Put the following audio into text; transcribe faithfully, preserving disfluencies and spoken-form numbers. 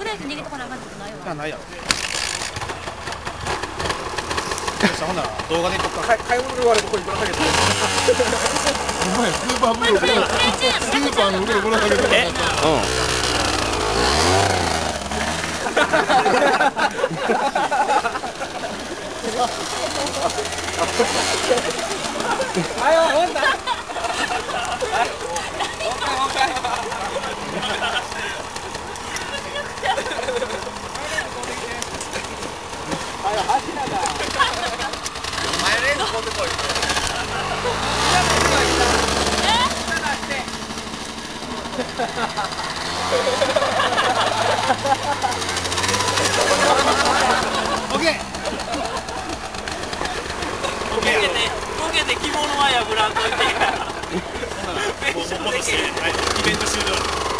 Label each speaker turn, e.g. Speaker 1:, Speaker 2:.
Speaker 1: ブレーキ握ってこなあかんってことないわ。
Speaker 2: あ、ないやろ。ほんなら動画で撮った。買い物で終わるとこにぶら下げて。
Speaker 3: お前スーパーブロースーパーの上にぶら下げてる。
Speaker 4: え、うん。
Speaker 2: あよ、ほんだ。マヨネーズ込んでこい。オッケー。
Speaker 4: ボケて、ボケて着物は破らんといて。
Speaker 5: もう戻して、はい、イベント終了。